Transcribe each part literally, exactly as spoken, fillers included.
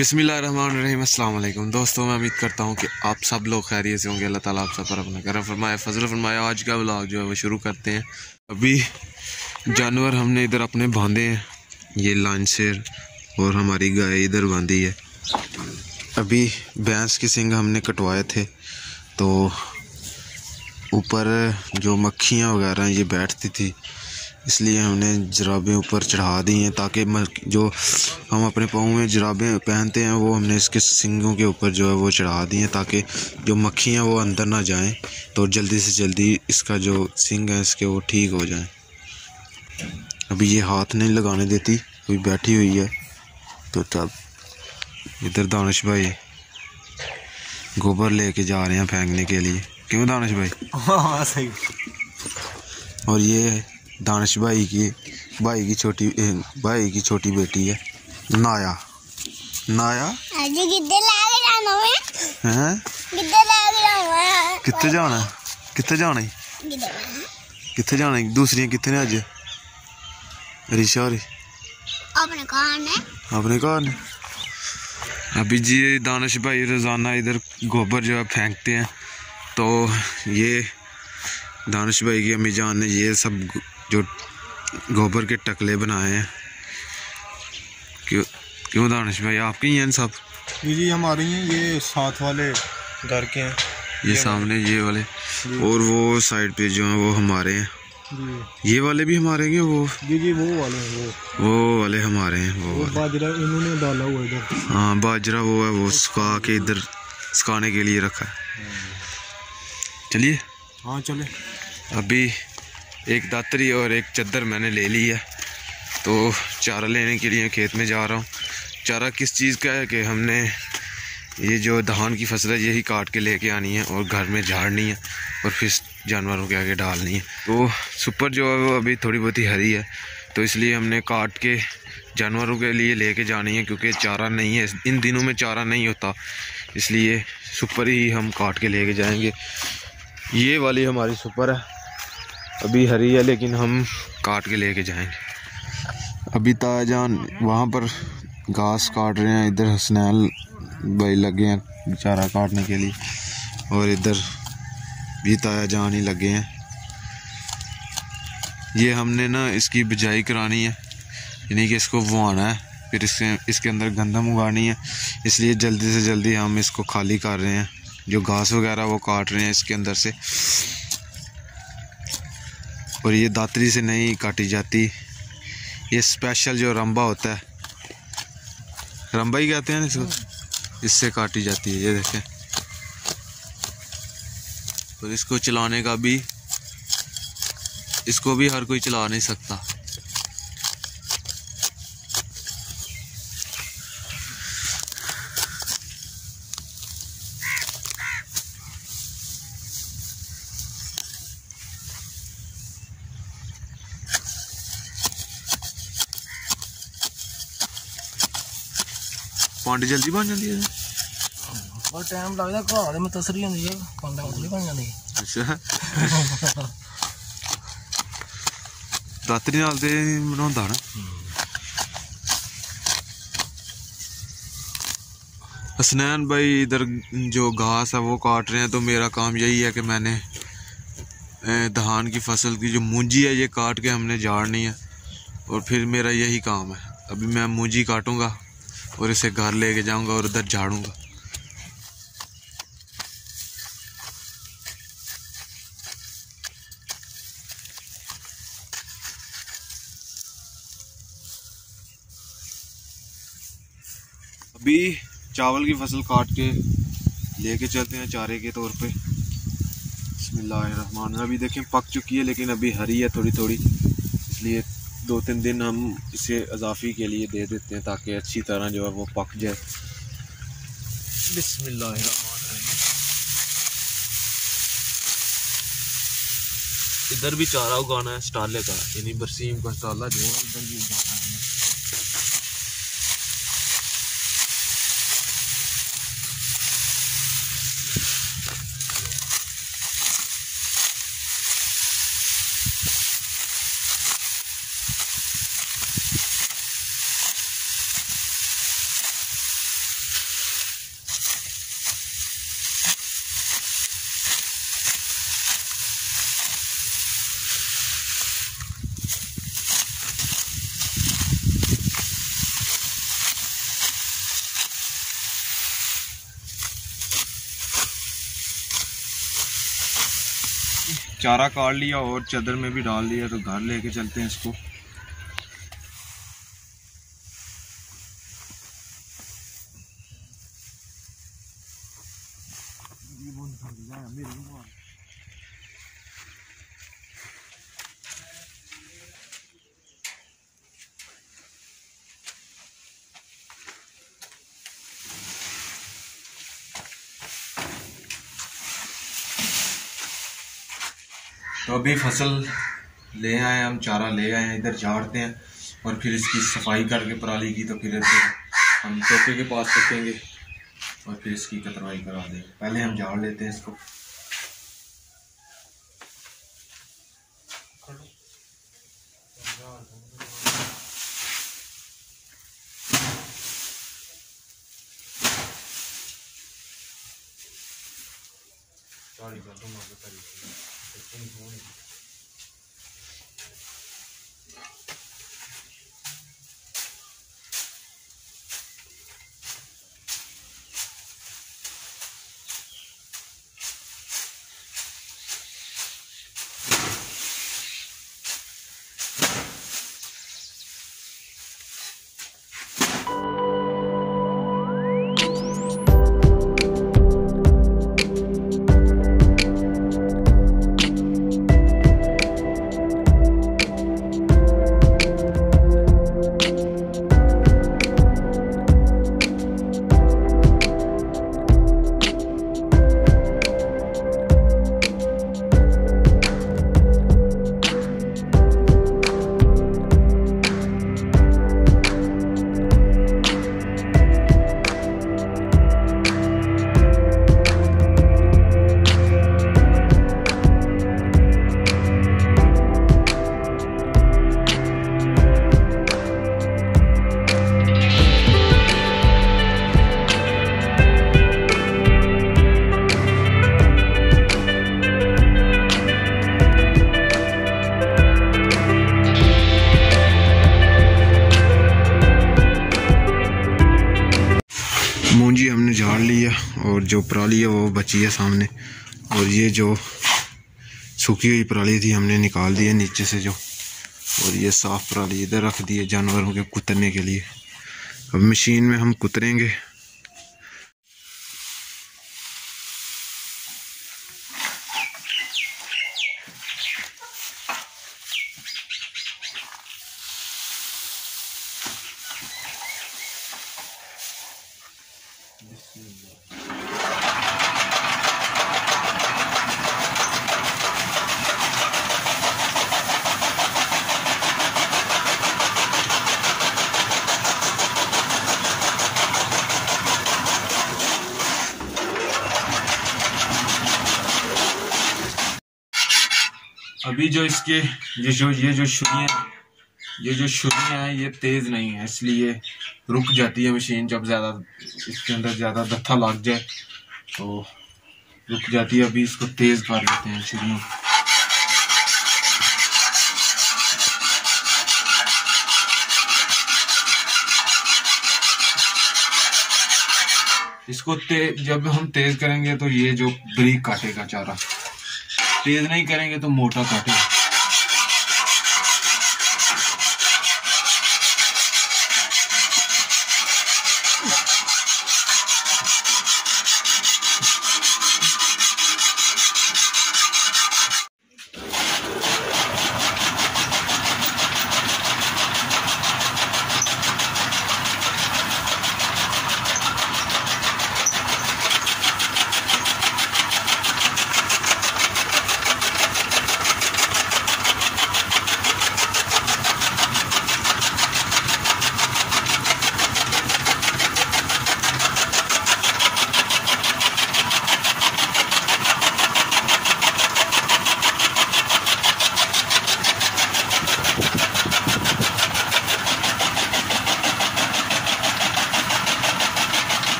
बिस्मिल्लाहिर्रहमानिर्रहीम, अस्सलाम वालेकुम दोस्तों। मैं उम्मीद करता हूँ कि आप सब लोग खैरियत से होंगे। अल्लाह ताला आप सब पर अपना करम फरमाए, फजल फरमाए। आज का व्लॉग जो है वो शुरू करते हैं। अभी जानवर हमने इधर अपने बांधे हैं, ये लांचेर और हमारी गाय इधर बांधी है। अभी भैंस के सींग हमने कटवाए थे तो ऊपर जो मक्खियाँ वगैरह ये बैठती थी, इसलिए हमने जराबें ऊपर चढ़ा दी हैं ताकि जो हम अपने पाँव में जराबें पहनते हैं वो हमने इसके सींगों के ऊपर जो है वो चढ़ा दी हैं ताकि जो मक्खियाँ वो अंदर ना जाएं, तो जल्दी से जल्दी इसका जो सींग है इसके वो ठीक हो जाएं। अभी ये हाथ नहीं लगाने देती, कोई बैठी हुई है। तो तब इधर दानिश भाई गोबर लेके जा रहे हैं फेंकने के लिए, क्यों दानिश भाई? हाँ सही। और ये दानिश भाई की भाई की छोटी भाई की छोटी बेटी है नाया। नाया हैं कितने जाना है? कितने जाना है? कितने जाना है? दूसरी कितने अज रिशा और अपने कान है अपने घर ने। अभी जी दानिश भाई रोज़ाना इधर गोबर जो है फेंकते हैं, तो ये दानिश भाई की अम्मी जान ने ये सब जो गोबर के टकले बनाए हैं। क्यों क्यों दानिश भाई आपके ही हैं सब? जी जी हमारे हैं, ये साथ वाले घर के हैं, ये, ये सामने ये वाले, और वो साइड पे जो हैं वो हमारे हैं। ये वाले भी हमारे हैं वो? जी जी वो वाले हैं, वो वो वाले हमारे हैं। वो, वो बाजरा इन्होंने डाला हुआ इधर। हाँ बाजरा वो है, वो सुखा के इधर सुखाने के लिए रखा है। चलिए हाँ चले। अभी एक दातरी और एक चद्दर मैंने ले ली है, तो चारा लेने के लिए खेत में जा रहा हूँ। चारा किस चीज़ का है कि हमने ये जो धान की फसल है यही काट के लेके आनी है और घर में झाड़नी है और फिर जानवरों के आगे डालनी है। तो सुपर जो है वो अभी थोड़ी बहुत ही हरी है, तो इसलिए हमने काट के जानवरों के लिए लेके जानी है, क्योंकि चारा नहीं है इन दिनों में, चारा नहीं होता, इसलिए सुपर ही हम काट के लेके जाएंगे। ये वाली हमारी सुपर है, अभी हरी है लेकिन हम काट के लेके जाएंगे। अभी ताजान वहाँ पर घास काट रहे हैं, इधर हसनैन भाई लगे हैं चारा काटने के लिए, और इधर भी ताजान ही लगे हैं। ये हमने ना इसकी बिजाई करानी है, यानी कि इसको बुआना है, फिर इसके इसके अंदर गंदम उगानी है, इसलिए जल्दी से जल्दी हम इसको खाली कर रहे हैं। जो घास वगैरह वो काट रहे हैं इसके अंदर से, और ये दातरी से नहीं काटी जाती, ये स्पेशल जो रंबा होता है, रंबा ही कहते हैं इसको, इससे काटी जाती है। ये देखें, और इसको चलाने का भी, इसको भी हर कोई चला नहीं सकता। पांडी जल्दी बन जाती है और टाइम लगता घर में तसरी होंदी है, पांडा जल्दी बन जाती है। अच्छा दातरी नाल ते बनांदा ना। हसनैन भाई इधर जो घास है वो काट रहे हैं, तो मेरा काम यही है कि मैंने धान की फसल की जो मूंजी है ये काट के हमने झाड़नी है, और फिर मेरा यही काम है। अभी मैं मूंजी काटूंगा और इसे घर लेके जाऊंगा और उधर झाड़ूंगा। अभी चावल की फसल काट के लेके चलते हैं चारे के तौर पे। बिस्मिल्लाहिर्रहमान। अभी देखें पक चुकी है लेकिन अभी हरी है थोड़ी थोड़ी, इसलिए दो तीन दिन हम इसे अजाफी के लिए दे देते हैं ताकि अच्छी तरह जो है वो पक जाए। बिस्मिल्लाहिर्रहमानिर्रहीम। इधर भी चारा उगाना है स्टाले का, यानी बरसीम का स्टाला जो है इधर भी उगाना है। चारा काट लिया और चादर में भी डाल लिया, तो घर लेके चलते हैं इसको। तो अभी फसल ले आए हम, चारा ले आए हैं, इधर झाड़ते हैं और फिर इसकी सफाई करके पराली की, तो फिर हम टोके के पास रखेंगे और फिर इसकी कतरवाई करा देंगे। पहले हम झाड़ लेते हैं इसको। मूंजी हमने झाड़ लिया और जो पराली है वो बची है सामने, और ये जो सूखी हुई पराली थी हमने निकाल दी है नीचे से जो, और ये साफ़ पराली इधर रख दी है जानवरों के कुतरने के लिए। अब मशीन में हम कुतरेंगे। अभी जो इसके ये जो ये जो छुरियाँ ये जो छुरियाँ हैं ये तेज़ नहीं है, इसलिए रुक जाती है मशीन। जब ज़्यादा इसके अंदर ज़्यादा दत्था लग जाए तो रुक जाती है। अभी इसको तेज़ कर लेते हैं छुरियों। इसको ते, जब हम तेज़ करेंगे तो ये जो बारीक काटेगा चारा, तेज नहीं करेंगे तो मोटा काटेगा।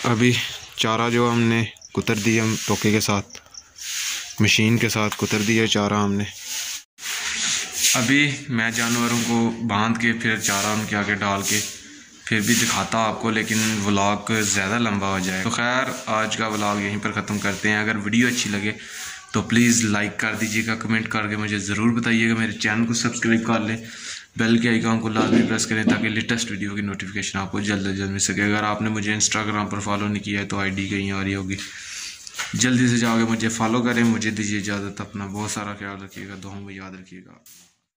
अभी चारा जो हमने कुतर दिया टोके के साथ, मशीन के साथ कुतर दिया चारा हमने। अभी मैं जानवरों को बांध के फिर चारा उनके आगे डाल के फिर भी दिखाता आपको, लेकिन व्लॉग ज़्यादा लंबा हो जाए। तो खैर आज का व्लॉग यहीं पर ख़त्म करते हैं। अगर वीडियो अच्छी लगे तो प्लीज़ लाइक कर दीजिएगा, कमेंट करके मुझे ज़रूर बताइएगा, मेरे चैनल को सब्सक्राइब कर लें, बेल के आइकॉन को लाजमी प्रेस करें ताकि लेटेस्ट वीडियो की नोटिफिकेशन आपको जल्द से जल्द मिल सके। अगर आपने मुझे इंस्टाग्राम पर फॉलो नहीं किया है तो आईडी कहीं आ रही होगी, जल्दी से जाओगे मुझे फॉलो करें। मुझे दीजिए इजाज़त, अपना बहुत सारा ख्याल रखिएगा, दुआओं में याद रखिएगा।